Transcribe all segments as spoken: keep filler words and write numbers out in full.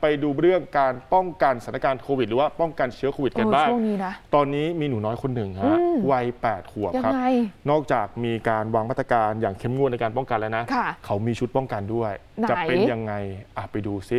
ไปดูเรื่องการป้องกันสถานการณ์โควิดหรือว่าป้องกันเชื้อโควิดกันบ้างตอนนี้มีหนูน้อยคนหนึ่งฮะวัยแปดขวบครับนอกจากมีการวางมาตรการอย่างเข้มงวดในการป้องกันแล้วนะเขามีชุดป้องกันด้วยจะเป็นยังไงอ่ะไปดูซิ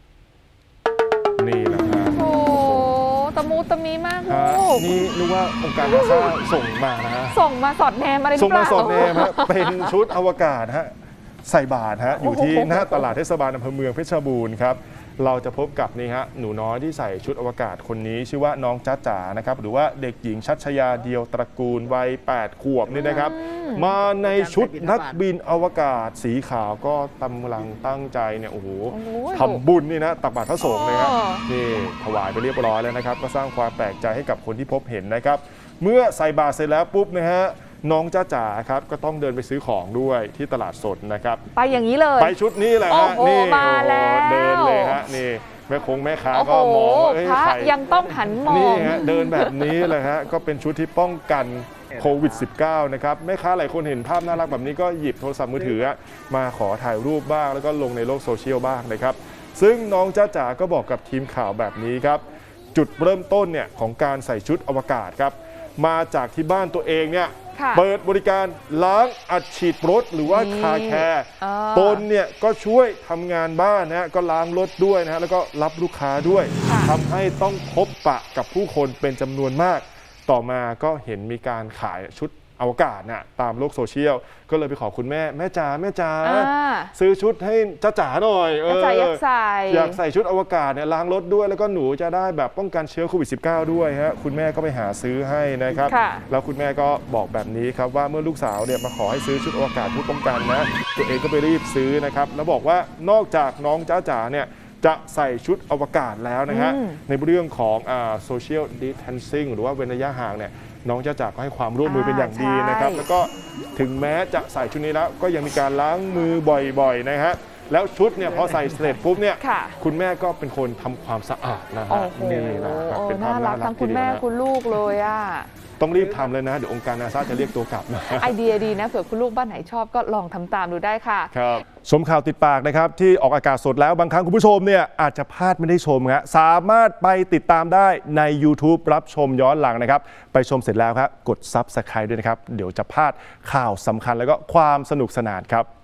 นี่แหละฮะโอ้ตะมูตะมีมากลูกนี่นึกว่าองค์การนาซาส่งมานะฮะส่งมาสอดแนมอะไรส่งมาสอดแนมฮะเป็นชุดอวกาศฮะใส่บาตรฮะอยู่ที่หน้าตลาดเทศบาลอำเภอเมืองเพชรบูรณ์ครับเราจะพบกับนี่ฮะหนูน้อยที่ใส่ชุดอวกาศคนนี้ชื่อว่าน้องจ๊ะจ๋านะครับหรือว่าเด็กหญิงชัชยาเดียวตระกูลวัยแปดขวบนี่นะครับมาในชุดนักบินอวกาศสีขาวก็กำลังตั้งใจเนี่ยโอ้โหทำบุญนี่นะตักบาตรพระสงฆ์เลยครับนี่ถวายไปเรียบร้อยแล้วนะครับก็สร้างความแปลกใจให้กับคนที่พบเห็นนะครับเมื่อใส่บาตรเสร็จแล้วปุ๊บนะฮะน้องจ้าจ๋าครับก็ต้องเดินไปซื้อของด้วยที่ตลาดสดนะครับไปอย่างนี้เลยไปชุดนี้แหละฮะนี่มาแล้วเดินเลยฮะนี่แม่คงแม่ค้าก็มองว่าพระยังต้องหันมองนี่ฮะเดินแบบนี้เลยฮะก็เป็นชุดที่ป้องกันโควิด สิบเก้า นะครับแม่ค้าหลายคนเห็นภาพน่ารักแบบนี้ก็หยิบโทรศัพท์มือถือมาขอถ่ายรูปบ้างแล้วก็ลงในโลกโซเชียลบ้างนะครับซึ่งน้องจ้าจ๋าก็บอกกับทีมข่าวแบบนี้ครับจุดเริ่มต้นเนี่ยของการใส่ชุดอวกาศครับมาจากที่บ้านตัวเองเนี่ยเปิดบริการล้างอัดฉีดรถหรือว่าคาแคร์ตนเนี่ยก็ช่วยทำงานบ้านนะก็ล้างรถด้วยนะฮะแล้วก็รับลูกค้าด้วยทำให้ต้องพบปะกับผู้คนเป็นจำนวนมากต่อมาก็เห็นมีการขายชุดอวกาศเนี่ยตามโลกโซเชียลก็เลยไปขอคุณแม่แม่จ๋าแม่จ๋าซื้อชุดให้จ้าจ๋าหน่อยเอออยากใส่อยากใส่ชุดอวกาศเนี่ยล้างรถด้วยแล้วก็หนูจะได้แบบป้องกันเชื้อโควิด สิบเก้า ด้วยฮะคุณแม่ก็ไปหาซื้อให้นะครับแล้วคุณแม่ก็บอกแบบนี้ครับว่าเมื่อลูกสาวเนี่ยมาขอให้ซื้อชุดอวกาศเพื่อป้องกันนะตัวเองก็ไปรีบซื้อนะครับแล้วบอกว่านอกจากน้องจ้าจ๋าเนี่ยจะใส่ชุดอวกาศแล้วนะฮะในเรื่องของโซเชียลดิสแทนซิ่งหรือว่าเว้นระยะห่างเนี่ยน้องจ้าจ๋าก็ให้ความร่วมมือเป็นอย่างดีนะครับแล้วก็ถึงแม้จะใส่ชุดนี้แล้วก็ยังมีการล้างมือบ่อยๆนะฮะแล้วชุดเนี่ยพอใส่เสร็จปุ๊บเนี่ยคุณแม่ก็เป็นคนทำความสะอาดนะฮะนี่นะครับเป็นน่ารักทั้งคุณแม่คุณลูกเลยอ่ะต้องรีบทำเลยนะเดี๋ยวองค์การนาซาจะเรียกตัวกลับนะไอเดียดีนะเผื่อคุณลูกบ้านไหนชอบก็ลองทำตามดูได้ค่ะครับชมข่าวติดปากนะครับที่ออกอากาศสดแล้วบางครั้งคุณผู้ชมเนี่ยอาจจะพลาดไม่ได้ชมครับสามารถไปติดตามได้ใน ยูทูบ รับชมย้อนหลังนะครับไปชมเสร็จแล้วครับกด ซับสไครบ์ ด้วยนะครับเดี๋ยวจะพลาดข่าวสำคัญแล้วก็ความสนุกสนานครับ